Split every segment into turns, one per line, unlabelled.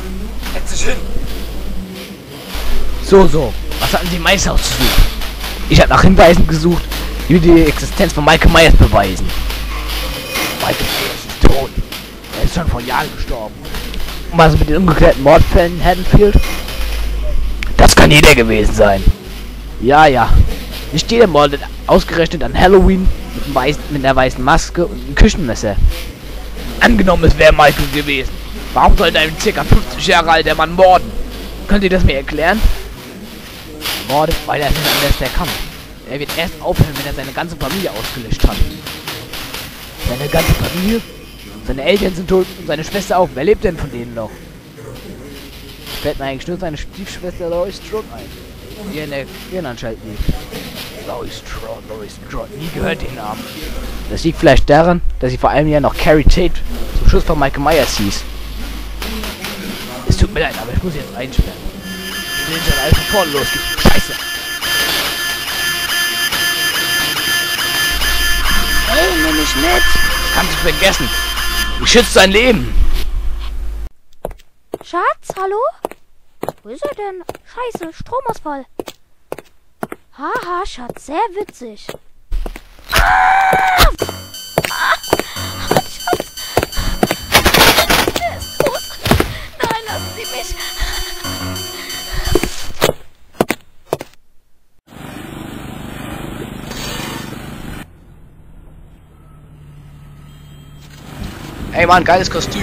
Setz dich hin!
So. Was hatten Sie im Eishaus zu suchen? Ich habe nach Hinweisen gesucht, die die Existenz von Michael Myers beweisen. Michael Myers ist tot. Er ist schon vor Jahren gestorben. Und was mit den ungeklärten Mordfällen in Haddonfield? Das kann jeder gewesen sein. Ja. Nicht jeder mordet ausgerechnet an Halloween mit einer weißen Maske und einem Küchenmesser. Angenommen, es wäre Michael gewesen. Warum sollte ein ca. 50 Jahre alter Mann morden? Könnt ihr das mir erklären? Mordet, weil er es nicht anders der kann. Er wird erst aufhören, wenn er seine ganze Familie ausgelöscht hat. Seine ganze Familie? Seine Eltern sind tot und seine Schwester auch. Wer lebt denn von denen noch? Fällt mir eigentlich nur seine Stiefschwester Laurie Strode ein, die in der Gehirnanstalt liegt. Laurie Strode, nie gehört den Namen. Das liegt vielleicht daran, dass sie vor allem ja noch Carrie Tate zum Schluss von Michael Myers hieß. Es tut mir leid, aber ich muss jetzt einsperren. Ich will schon alles von vorne losgehen. Scheiße! Hey, nimm mich mit! Kannst du vergessen! Ich schütze dein Leben!
Schatz, hallo? Wo ist er denn? Scheiße, Stromausfall. Haha, Schatz, sehr witzig. Schatz! Der ist tot. Nein, lassen Sie mich.
Ey Mann, geiles Kostüm!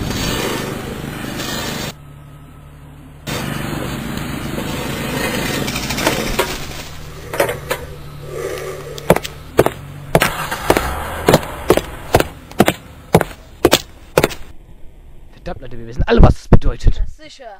Verdammt Leute, wir wissen alle, was das bedeutet.
Das ist sicher.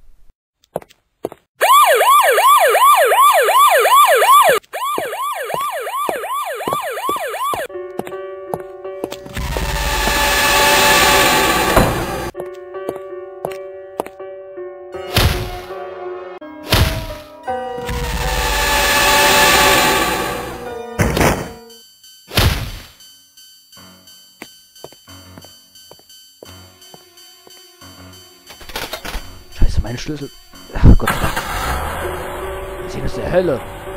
Scheiße, mein Schlüssel. Ach Gott sei Dank. Das hier ist der Hölle.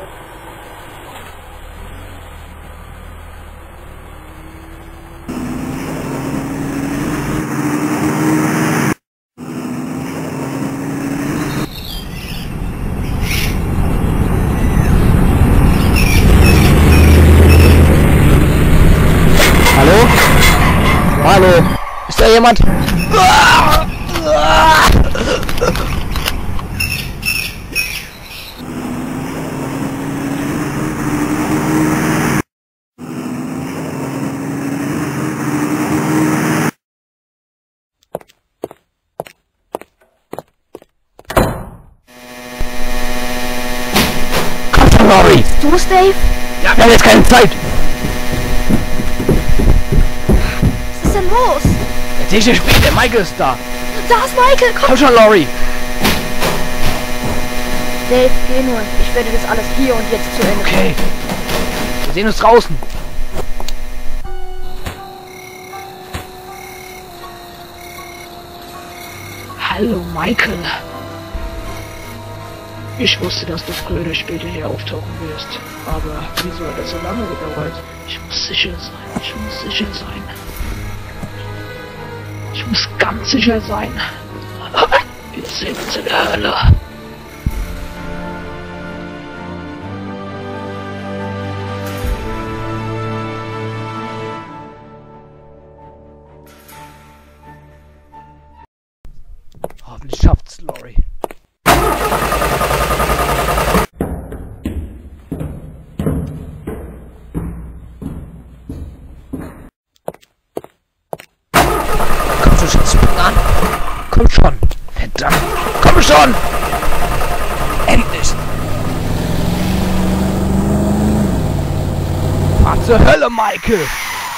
Hallo? Hallo? Ist da jemand? Laurie!
Du, Dave?
Ja, wir haben jetzt keine Zeit!
Was ist denn los?
Erzähl ich dir später, Michael ist da!
Da ist Michael, komm!
Komm schon, Laurie!
Dave, geh nur. Ich werde das alles hier und jetzt zu Ende.
Okay. Wir sehen uns draußen.
Hallo, Michael. Ich wusste, dass du früher oder später hier auftauchen wirst. Aber wieso hat das so lange gedauert? Ich muss sicher sein. Ich muss sicher sein. Ich muss ganz sicher sein. Wir sehen uns in der Hölle.
Hoffentlich schafft's, Laurie. Komm schon, Schatz, spring an. Komm schon. Verdammt. Komm schon. Endlich. Fahr zur Hölle, Michael.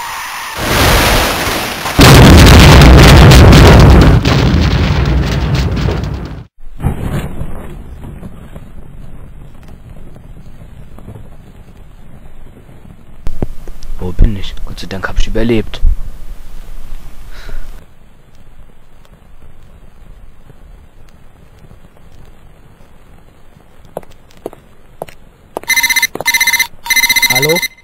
Wo bin ich? Gott sei Dank habe ich überlebt. Hallo?